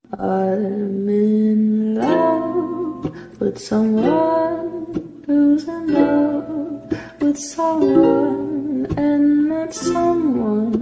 I'm in love with someone who's in love with someone, and that someone